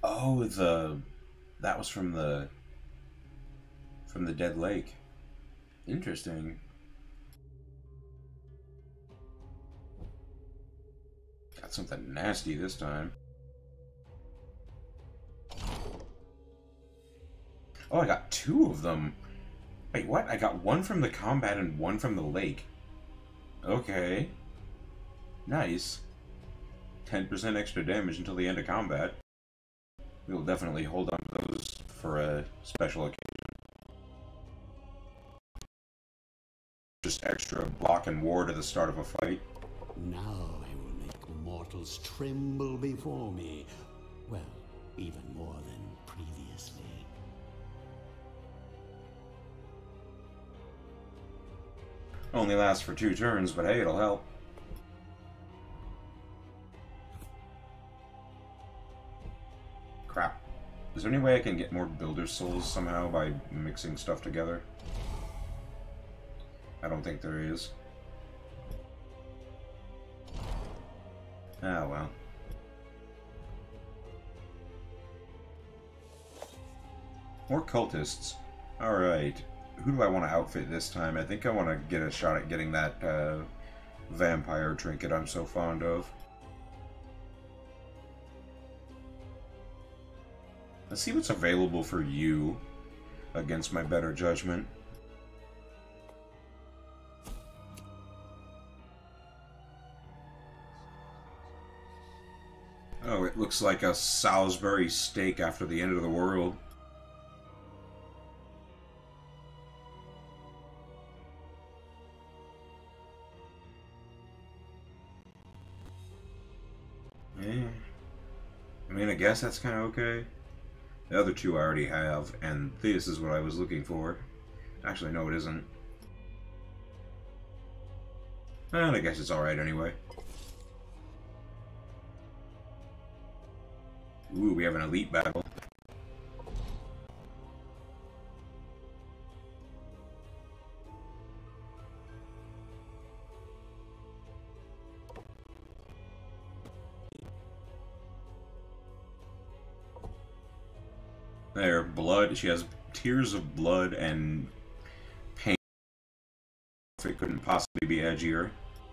Oh, that was from the Dead Lake. Interesting. Got something nasty this time. Oh, I got two of them. Wait, what? I got one from the combat and one from the lake. Okay. Nice. 10% extra damage until the end of combat. We'll definitely hold on to those for a special occasion. Just extra block and ward at the start of a fight. Now I will make mortals tremble before me. Well, even more than previously. Only lasts for 2 turns, but hey, it'll help. Crap. Is there any way I can get more Builder Souls somehow by mixing stuff together? I don't think there is. Ah, well. More cultists. Alright. Who do I want to outfit this time? I think I want to get a shot at getting that vampire trinket I'm so fond of. Let's see what's available for you against my better judgment. Oh, it looks like a Salisbury steak after the end of the world. Yeah. I mean, I guess that's kind of okay. The other two I already have, and this is what I was looking for. Actually, no, it isn't. And I guess it's alright anyway. Ooh, we have an elite battle. There, blood. She has tears of blood and pain. If it couldn't possibly be edgier.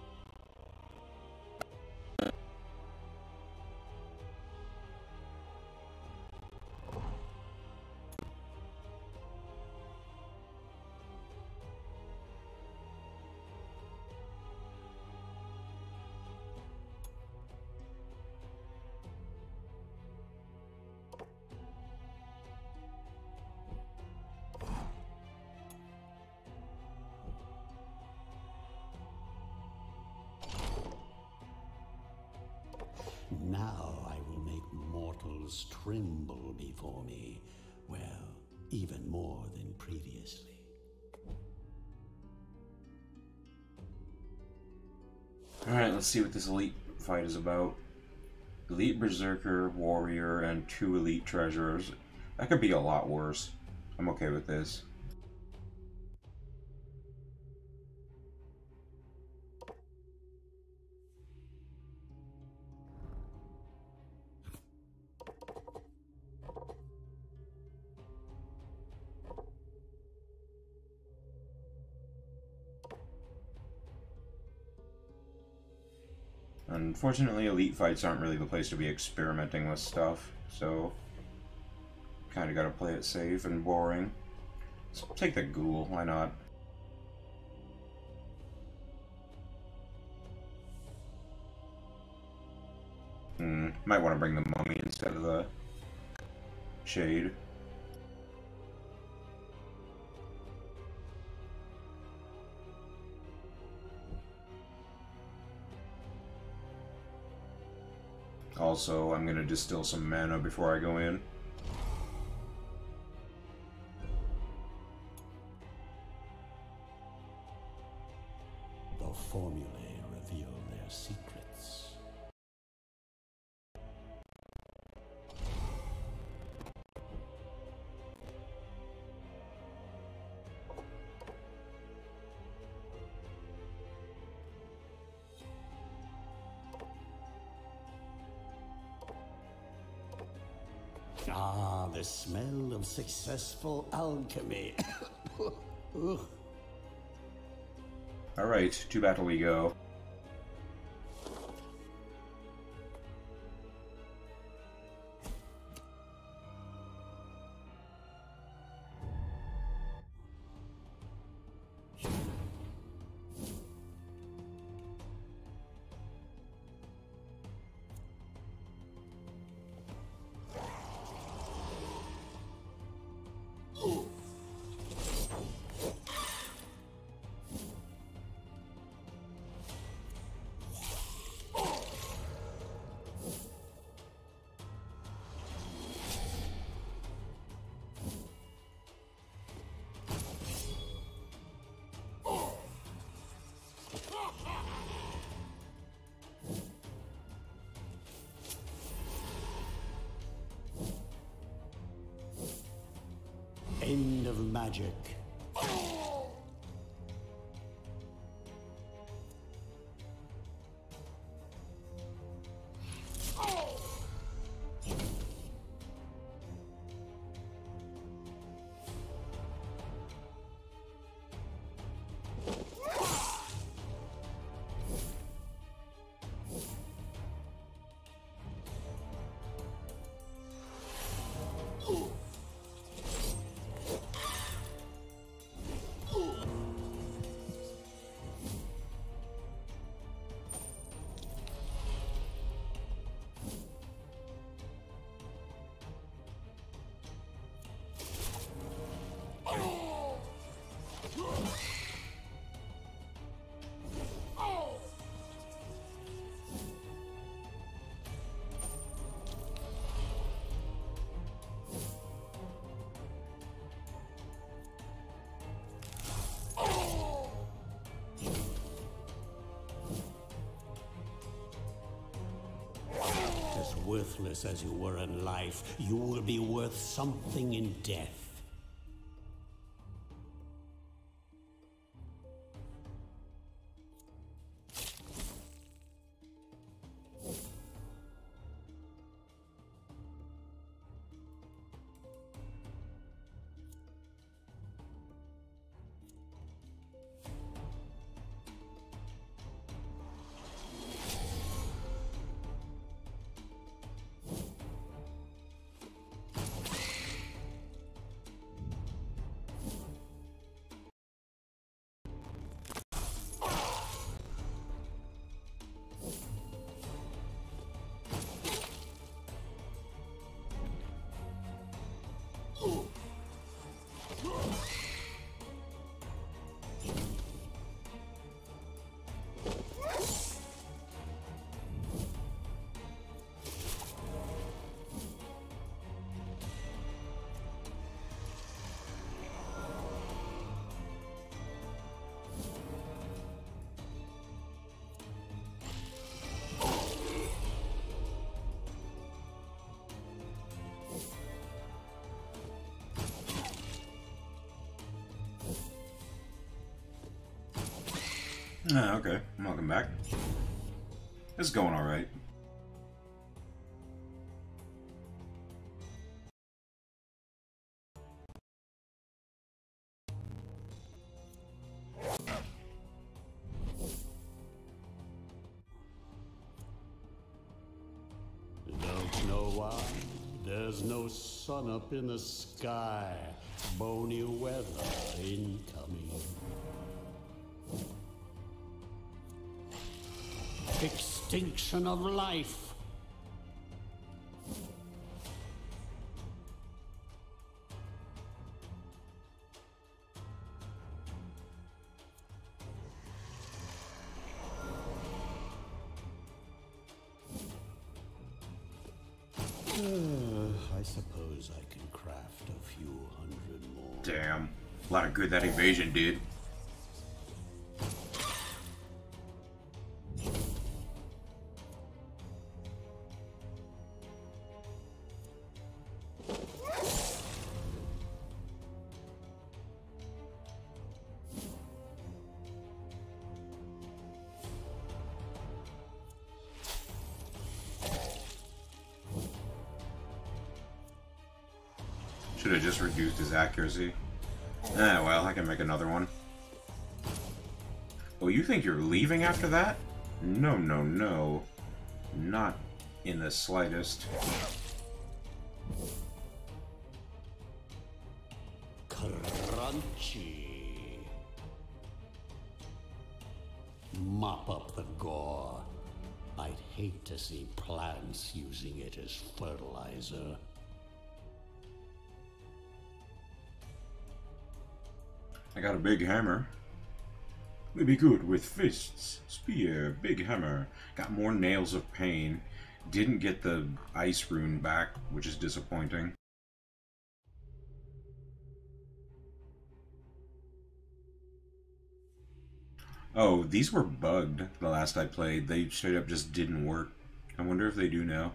Now I will make mortals tremble before me. Well, even more than previously. Alright, let's see what this elite fight is about. Elite Berserker, Warrior, and 2 Elite Treasurers. That could be a lot worse. I'm okay with this. Unfortunately, elite fights aren't really the place to be experimenting with stuff, so kinda gotta play it safe and boring. Let's take the ghoul, why not? Might want to bring the mummy instead of the shade. Also, I'm gonna distill some mana before I go in. The formulae reveal their secrets. Ah, the smell of successful alchemy. Ugh. Alright, to battle we go. End of magic. As worthless as you were in life, you will be worth something in death. Ah, okay. Welcome back. It's going alright. Don't know why. There's no sun up in the sky. Bony weather incoming. Extinction of life. I suppose I can craft a few hundred more. Damn. A lot of good that evasion did. Should have just reduced his accuracy. Ah, well, I can make another one. Oh, you think you're leaving after that? No, no, no. Not in the slightest. Crunchy. Mop up the gore. I'd hate to see plants using it as fertilizer. I got a big hammer. We'd be good with fists. Spear, big hammer. Got more nails of pain. Didn't get the ice rune back, which is disappointing. Oh, these were bugged the last I played. They straight up just didn't work. I wonder if they do now.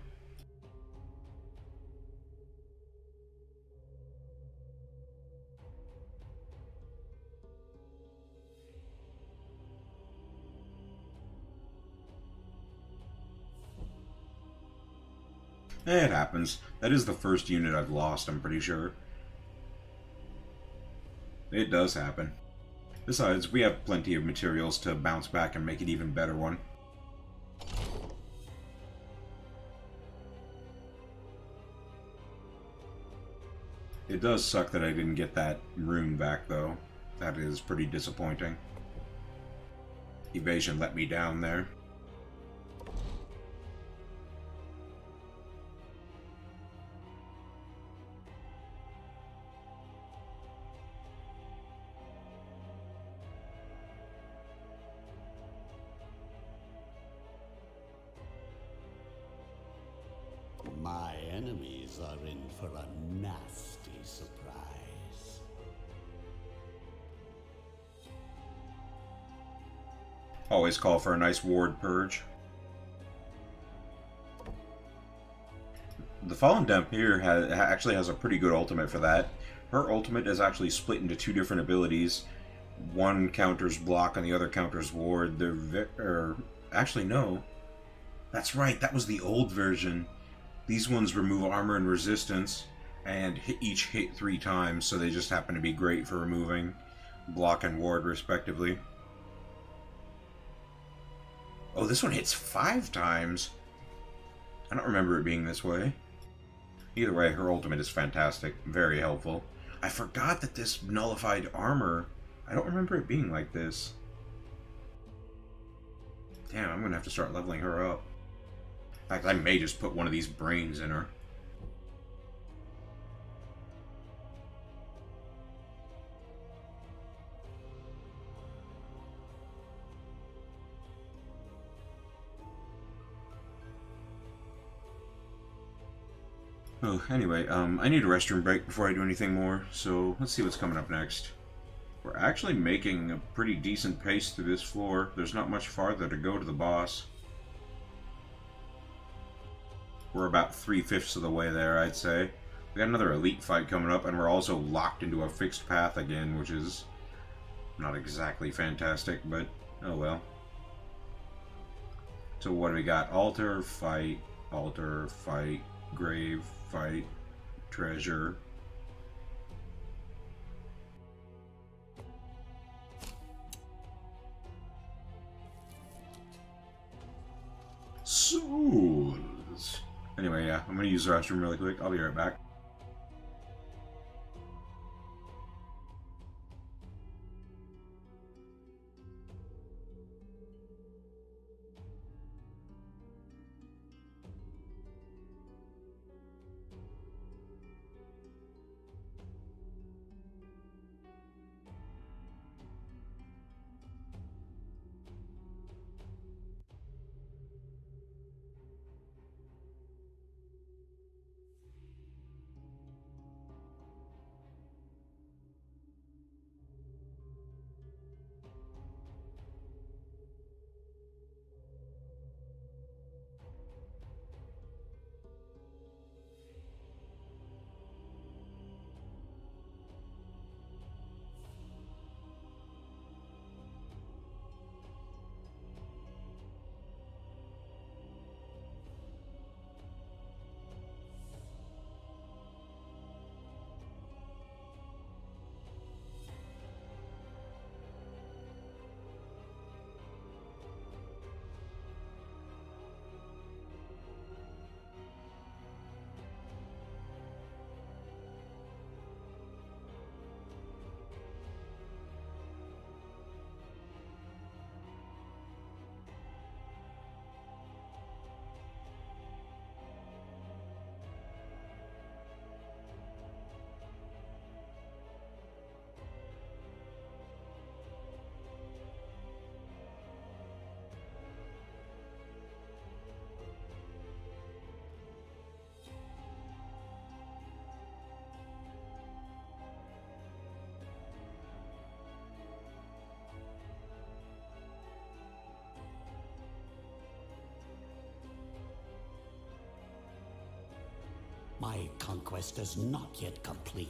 It happens. That is the first unit I've lost, I'm pretty sure. It does happen. Besides, we have plenty of materials to bounce back and make an even better one. It does suck that I didn't get that rune back, though. That is pretty disappointing. Evasion let me down there. My enemies are in for a nasty surprise. Always call for a nice ward purge. The Fallen Dampier actually has a pretty good ultimate for that. Her ultimate is actually split into two different abilities. One counters block and the other counters ward. Actually, no. That's right, that was the old version. These ones remove armor and resistance, and each hit 3 times, so they just happen to be great for removing block and ward, respectively. Oh, this one hits 5 times? I don't remember it being this way. Either way, her ultimate is fantastic. Very helpful. I forgot that this nullified armor... I don't remember it being like this. Damn, I'm gonna have to start leveling her up. In fact, I may just put one of these brains in her. Oh, anyway, I need a restroom break before I do anything more, so let's see what's coming up next. We're actually making a pretty decent pace through this floor. There's not much farther to go to the boss. We're about 3/5 of the way there, I'd say. We got another elite fight coming up, and we're also locked into a fixed path again, which is not exactly fantastic, but oh well. So what do we got? Altar, fight, grave, fight, treasure. Souls. Anyway, yeah, I'm gonna use the restroom really quick. I'll be right back. My conquest is not yet complete.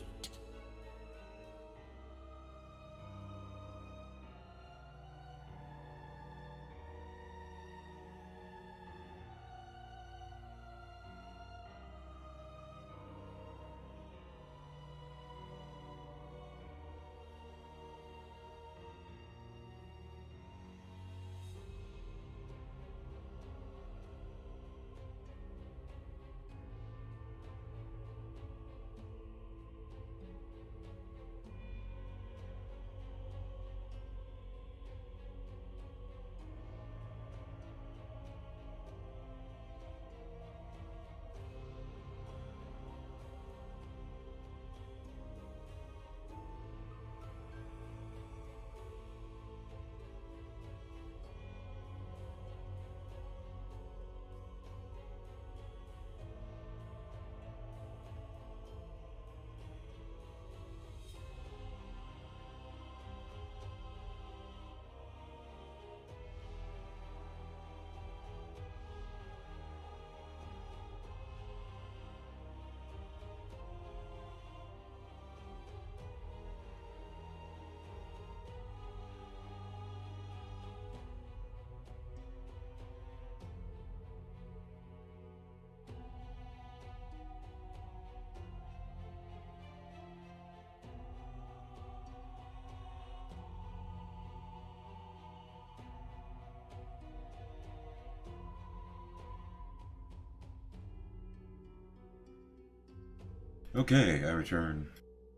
Okay, I return.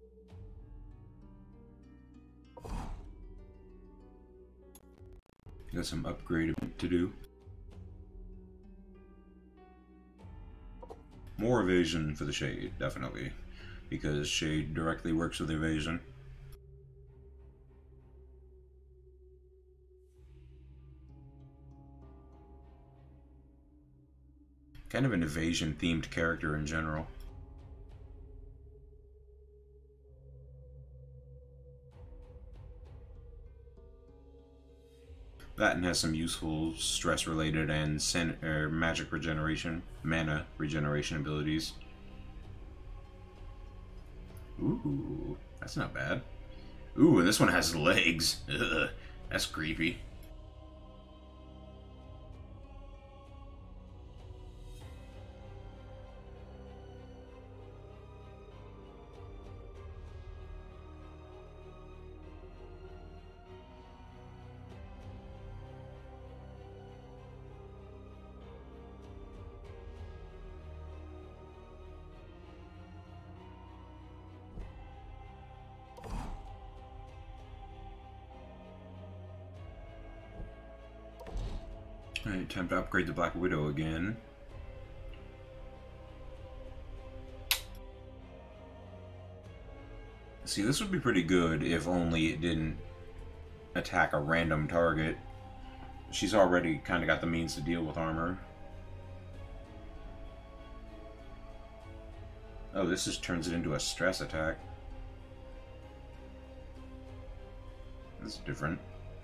Got some upgrading to do. More evasion for the Shade, definitely. Because Shade directly works with evasion. Kind of an evasion-themed character in general. That and has some useful stress-related and magic regeneration, mana regeneration abilities. Ooh, that's not bad. Ooh, and this one has legs. Ugh, that's creepy. Alright, time to upgrade the Black Widow again. See, this would be pretty good if only it didn't attack a random target. She's already kind of got the means to deal with armor. Oh, this just turns it into a stress attack. That's different.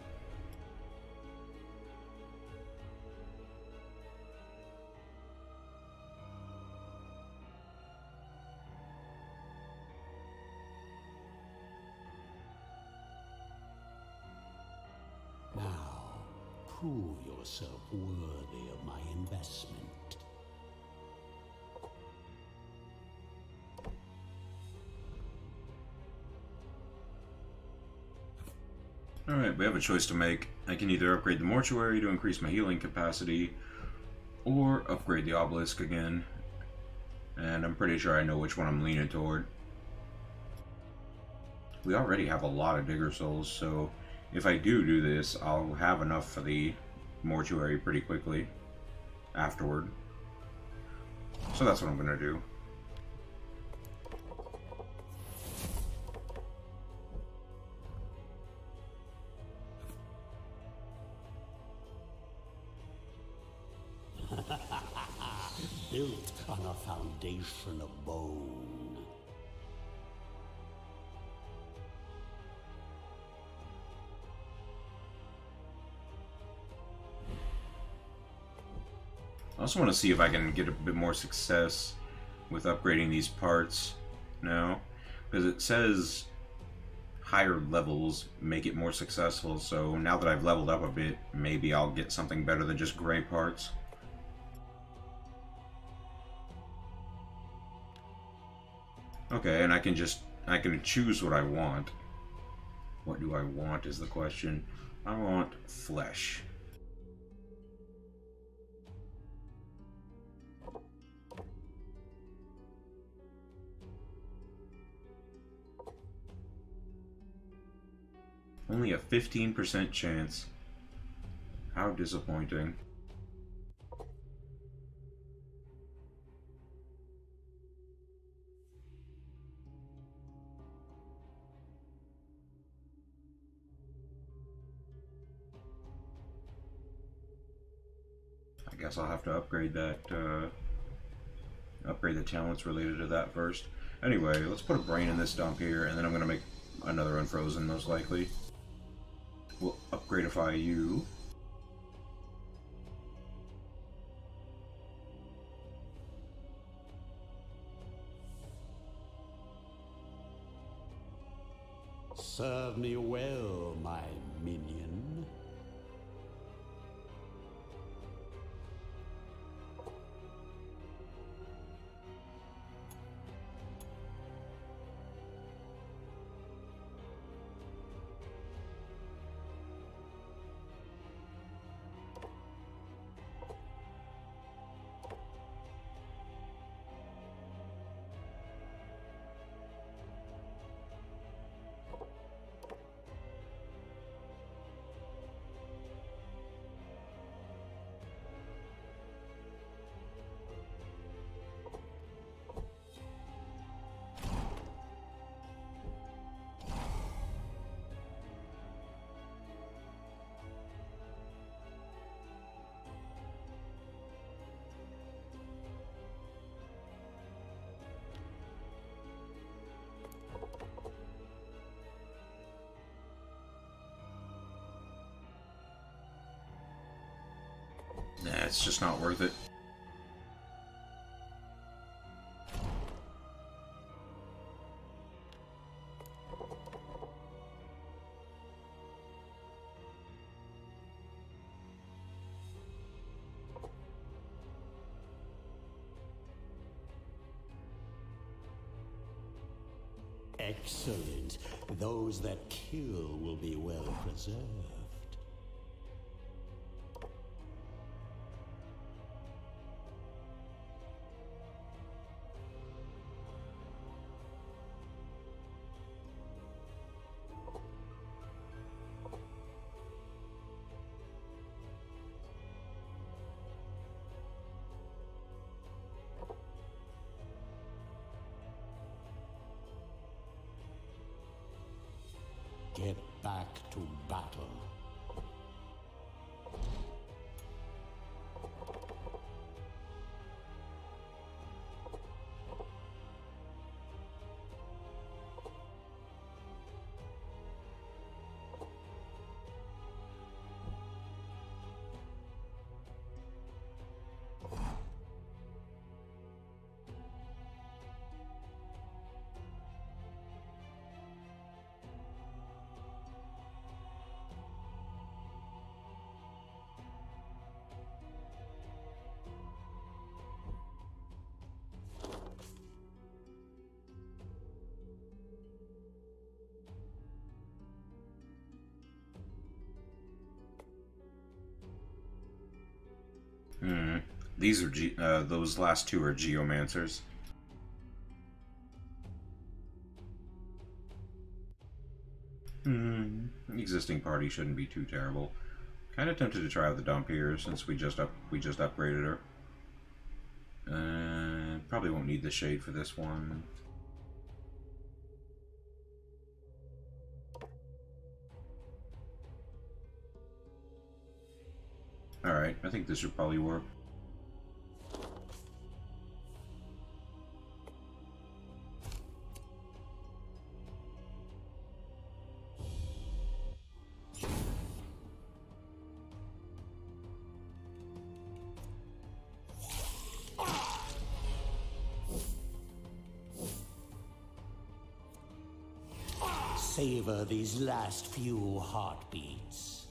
Now, prove yourself worthy of my investment. Alright, we have a choice to make. I can either upgrade the mortuary to increase my healing capacity, or upgrade the obelisk again. And I'm pretty sure I know which one I'm leaning toward. We already have a lot of digger souls, so if I do this, I'll have enough for the mortuary pretty quickly afterward. So that's what I'm gonna do. Built on a foundation of bone. I also want to see if I can get a bit more success with upgrading these parts now, because it says higher levels make it more successful, so now that I've leveled up a bit, maybe I'll get something better than just gray parts. Okay, and I can choose what I want. What do I want is the question. I want flesh. Only a 15% chance. How disappointing. I guess I'll have to upgrade that, upgrade the talents related to that first. Anyway, let's put a brain in this dump here, and then I'm going to make another Unfrozen, most likely. We'll upgradeify you. Serve me well, my minion. Nah, it's just not worth it. Excellent. Those that kill will be well preserved. Get back to battle. These are those last two are Geomancers. Existing party shouldn't be too terrible. Kind of tempted to try out the dump here since we just upgraded her. Probably won't need the shade for this one. Alright, I think this should probably work. savor these last few heartbeats.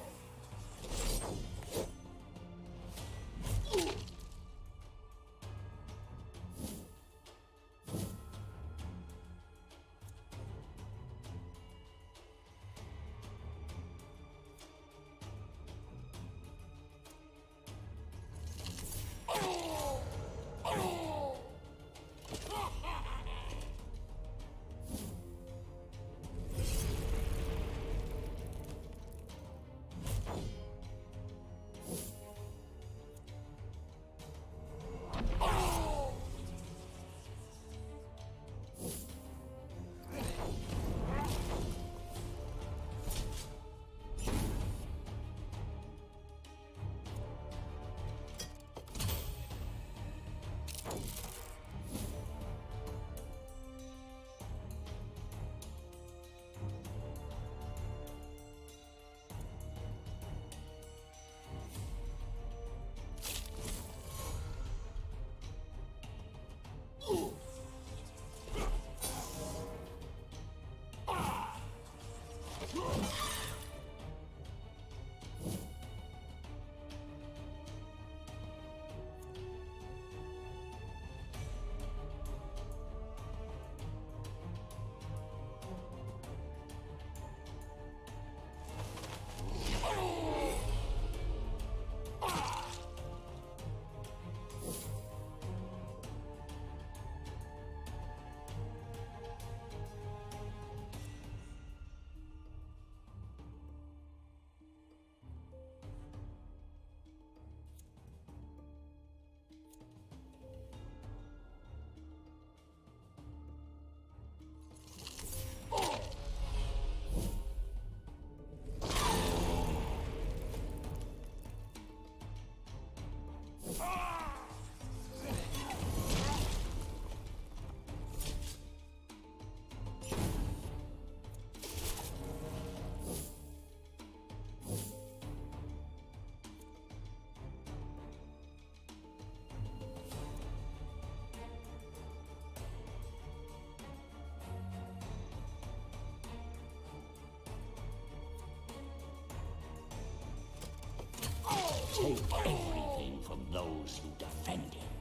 Take everything from those who defend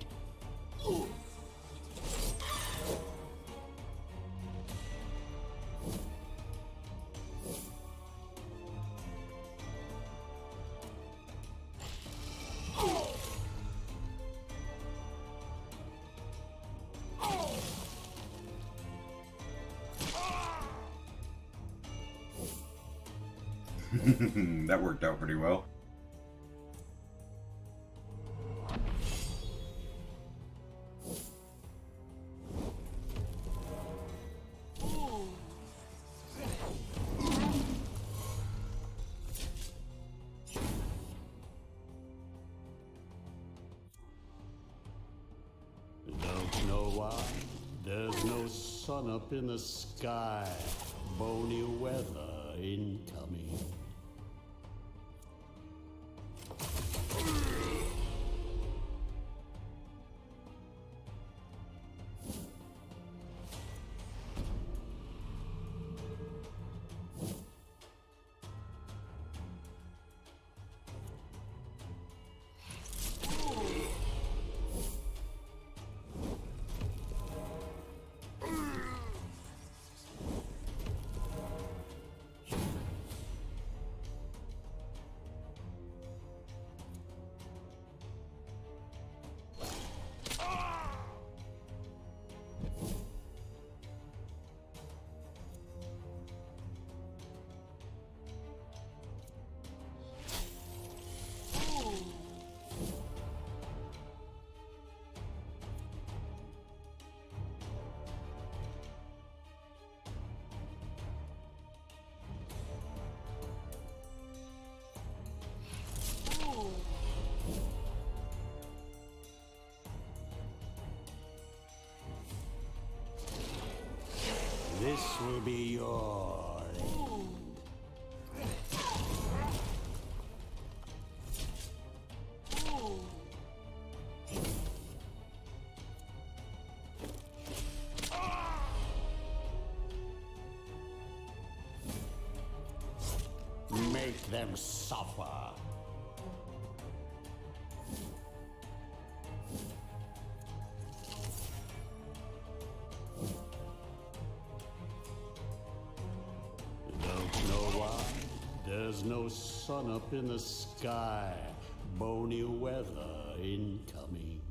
it. That worked out pretty well. Don't know why. There's no sun up in the sky. Bony weather incoming. This will be your end. Make them suffer. Don't know why? There's no sun up in the sky. Bony weather incoming.